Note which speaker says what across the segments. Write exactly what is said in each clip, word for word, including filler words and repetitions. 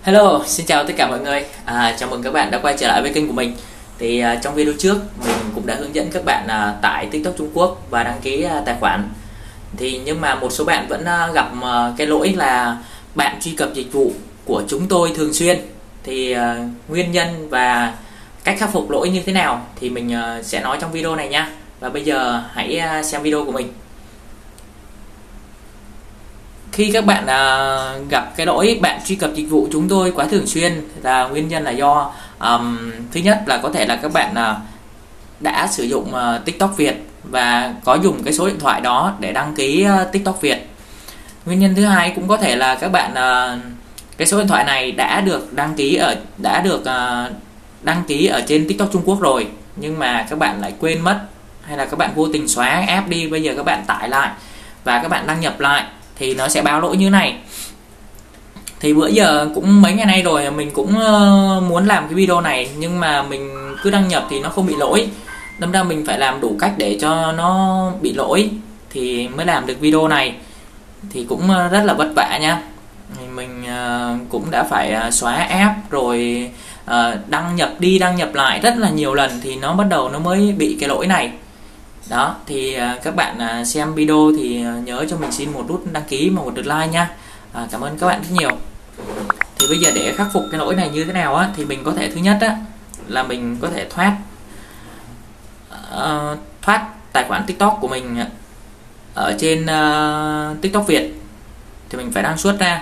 Speaker 1: Hello, xin chào tất cả mọi người. À, chào mừng các bạn đã quay trở lại với kênh của mình. Thì à, trong video trước mình cũng đã hướng dẫn các bạn à, tải TikTok Trung Quốc và đăng ký à, tài khoản. Thì nhưng mà một số bạn vẫn à, gặp à, cái lỗi là bạn truy cập dịch vụ của chúng tôi thường xuyên. Thì à, nguyên nhân và cách khắc phục lỗi như thế nào thì mình à, sẽ nói trong video này nha. Và bây giờ hãy à, xem video của mình. Khi các bạn à, gặp cái lỗi bạn truy cập dịch vụ chúng tôi quá thường xuyên là nguyên nhân là do um, thứ nhất là có thể là các bạn à, đã sử dụng uh, TikTok Việt và có dùng cái số điện thoại đó để đăng ký uh, TikTok Việt. Nguyên nhân thứ hai cũng có thể là các bạn uh, cái số điện thoại này đã được đăng ký ở đã được uh, đăng ký ở trên TikTok Trung Quốc rồi, nhưng mà các bạn lại quên mất, hay là các bạn vô tình xóa app đi, bây giờ các bạn tải lại và các bạn đăng nhập lại thì nó sẽ báo lỗi như này. Thì bữa giờ cũng mấy ngày nay rồi mình cũng muốn làm cái video này, nhưng mà mình cứ đăng nhập thì nó không bị lỗi, đâm ra mình phải làm đủ cách để cho nó bị lỗi thì mới làm được video này. Thì cũng rất là vất vả nha. Mình cũng đã phải xóa app rồi đăng nhập đi đăng nhập lại rất là nhiều lần thì nó bắt đầu nó mới bị cái lỗi này. Đó, thì các bạn xem video thì nhớ cho mình xin một nút đăng ký và một lượt like nha. À, cảm ơn các bạn rất nhiều. Thì bây giờ để khắc phục cái lỗi này như thế nào á, thì mình có thể thứ nhất á là mình có thể thoát uh, thoát tài khoản TikTok của mình ở trên uh, TikTok Việt thì mình phải đăng xuất ra.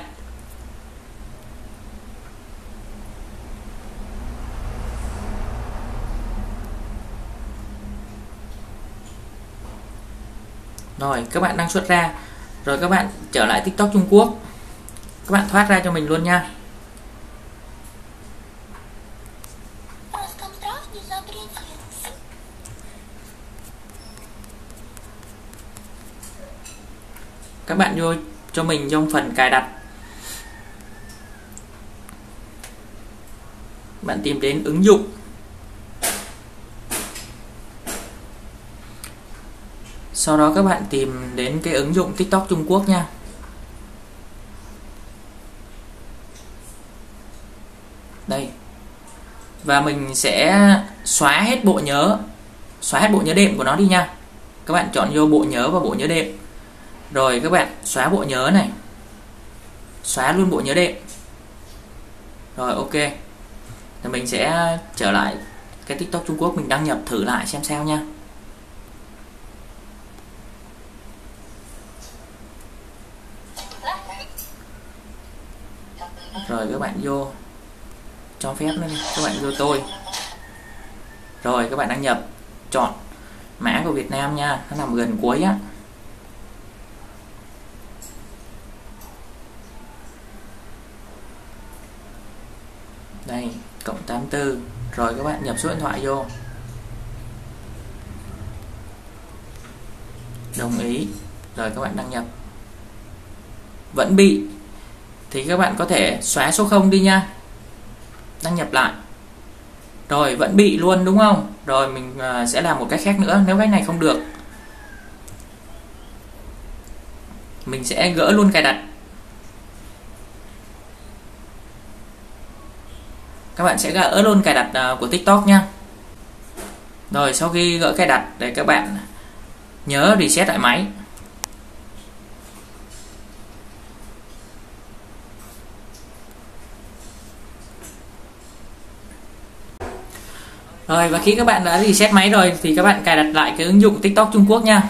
Speaker 1: Rồi các bạn đăng xuất ra, rồi các bạn trở lại TikTok Trung Quốc, các bạn thoát ra cho mình luôn nha. Các bạn vô cho mình trong phần cài đặt, bạn tìm đến ứng dụng, sau đó các bạn tìm đến cái ứng dụng TikTok Trung Quốc nha. Đây. Và mình sẽ xóa hết bộ nhớ, xóa hết bộ nhớ đệm của nó đi nha. Các bạn chọn vô bộ nhớ và bộ nhớ đệm. Rồi các bạn xóa bộ nhớ này, xóa luôn bộ nhớ đệm. Rồi ok. Thì mình sẽ trở lại cái TikTok Trung Quốc, mình đăng nhập thử lại xem sao nha. Rồi các bạn vô cho phép nữa, các bạn vô tôi. Rồi các bạn đăng nhập, chọn mã của Việt Nam nha, nó nằm gần cuối á. Đây, cộng tám tư. Rồi các bạn nhập số điện thoại vô. Đồng ý. Rồi các bạn đăng nhập. Vẫn bị thì các bạn có thể xóa số không đi nha, đăng nhập lại. Rồi vẫn bị luôn đúng không? Rồi mình sẽ làm một cách khác nữa. Nếu cách này không được, mình sẽ gỡ luôn cài đặt. Các bạn sẽ gỡ luôn cài đặt của TikTok nha. Rồi sau khi gỡ cài đặt để các bạn nhớ reset lại máy. Rồi và khi các bạn đã reset máy rồi thì các bạn cài đặt lại cái ứng dụng TikTok Trung Quốc nha.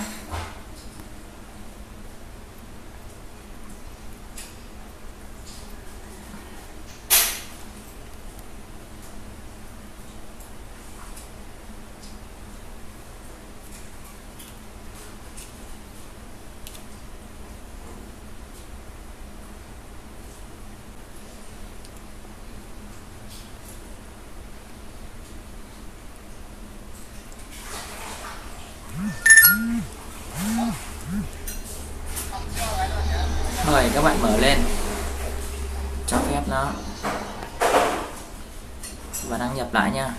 Speaker 1: Rồi các bạn mở lên, cho phép nó và đăng nhập lại nha.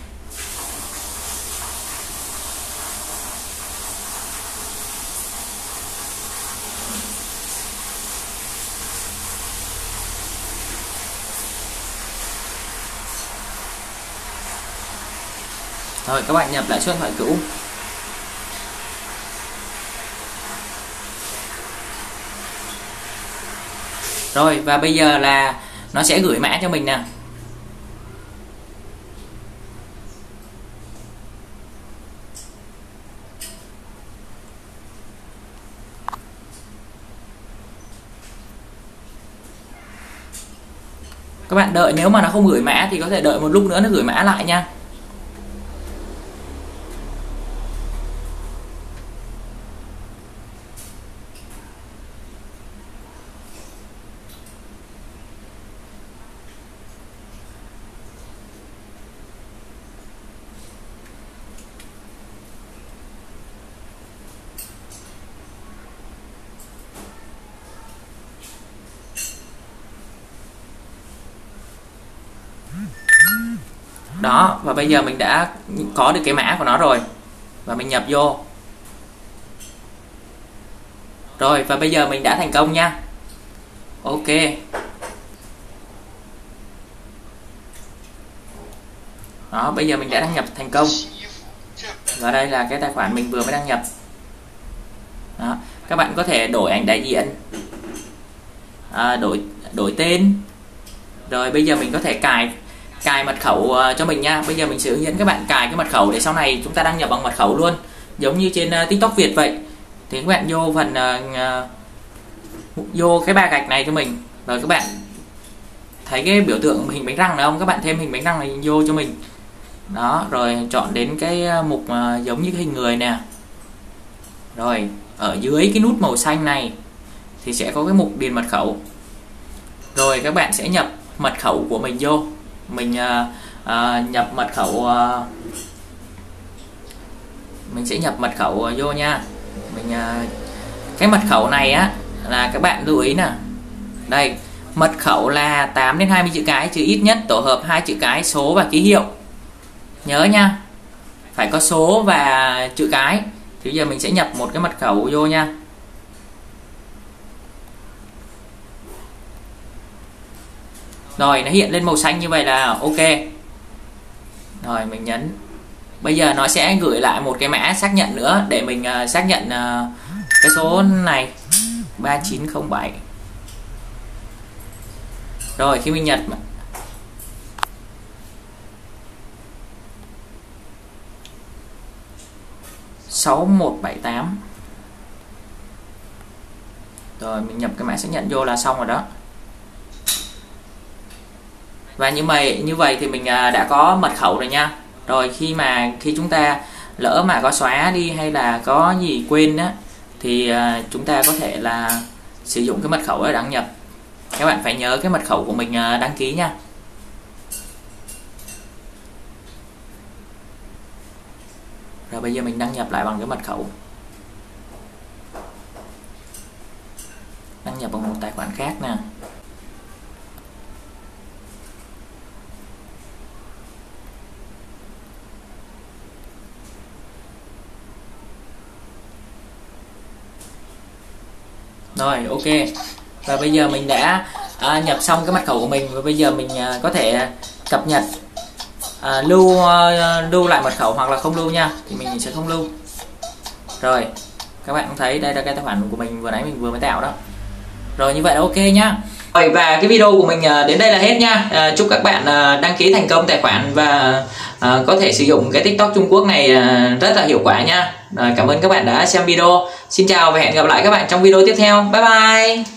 Speaker 1: Rồi các bạn nhập lại số điện thoại cũ. Rồi và bây giờ là nó sẽ gửi mã cho mình nè. Các bạn đợi, nếu mà nó không gửi mã thì có thể đợi một lúc nữa nó gửi mã lại nha. Đó, và bây giờ mình đã có được cái mã của nó rồi. Và mình nhập vô. Rồi, và bây giờ mình đã thành công nha. Ok. Đó, bây giờ mình đã đăng nhập thành công. Và đây là cái tài khoản mình vừa mới đăng nhập. Đó, các bạn có thể đổi ảnh đại diện, à, đổi đổi tên. Rồi bây giờ mình có thể cài cài mật khẩu cho mình nha. Bây giờ mình sẽ hướng dẫn các bạn cài cái mật khẩu để sau này chúng ta đăng nhập bằng mật khẩu luôn, giống như trên uh, TikTok Việt vậy. Thì các bạn vô phần uh, vô cái ba gạch này cho mình, rồi các bạn thấy cái biểu tượng hình bánh răng này không, các bạn thêm hình bánh răng này vô cho mình. Đó, rồi chọn đến cái mục uh, giống như cái hình người nè. Rồi ở dưới cái nút màu xanh này thì sẽ có cái mục điền mật khẩu. Rồi các bạn sẽ nhập mật khẩu của mình vô. Mình uh, uh, nhập mật khẩu uh, mình sẽ nhập mật khẩu vô nha. Mình uh, cái mật khẩu này á là các bạn lưu ý nè. Đây, mật khẩu là tám đến hai mươi chữ cái, chữ ít nhất tổ hợp hai chữ cái, số và ký hiệu. Nhớ nha, phải có số và chữ cái. Thì bây giờ mình sẽ nhập một cái mật khẩu vô nha. Rồi nó hiện lên màu xanh như vậy là ok. Rồi mình nhấn. Bây giờ nó sẽ gửi lại một cái mã xác nhận nữa để mình uh, xác nhận uh, cái số này ba chín không bảy. Rồi khi mình nhập sáu một bảy tám. Rồi mình nhập cái mã xác nhận vô là xong rồi đó. Và như vậy như vậy thì mình đã có mật khẩu rồi nha. Rồi khi mà khi chúng ta lỡ mà có xóa đi hay là có gì quên á thì chúng ta có thể là sử dụng cái mật khẩu để đăng nhập. Các bạn phải nhớ cái mật khẩu của mình đăng ký nha. Rồi bây giờ mình đăng nhập lại bằng cái mật khẩu. Đăng nhập bằng một tài khoản khác nè. Rồi ok. Và bây giờ mình đã à, nhập xong cái mật khẩu của mình. Và bây giờ mình à, có thể cập nhật à, lưu à, lưu lại mật khẩu hoặc là không lưu nha. Thì mình sẽ không lưu. Rồi các bạn cũng thấy đây là cái tài khoản của mình vừa nãy mình vừa mới tạo đó. Rồi như vậy là ok nhá. Rồi và cái video của mình đến đây là hết nha. à, Chúc các bạn đăng ký thành công tài khoản và à, có thể sử dụng cái TikTok Trung Quốc này rất là hiệu quả nha. Rồi, cảm ơn các bạn đã xem video. Xin chào và hẹn gặp lại các bạn trong video tiếp theo. Bye bye.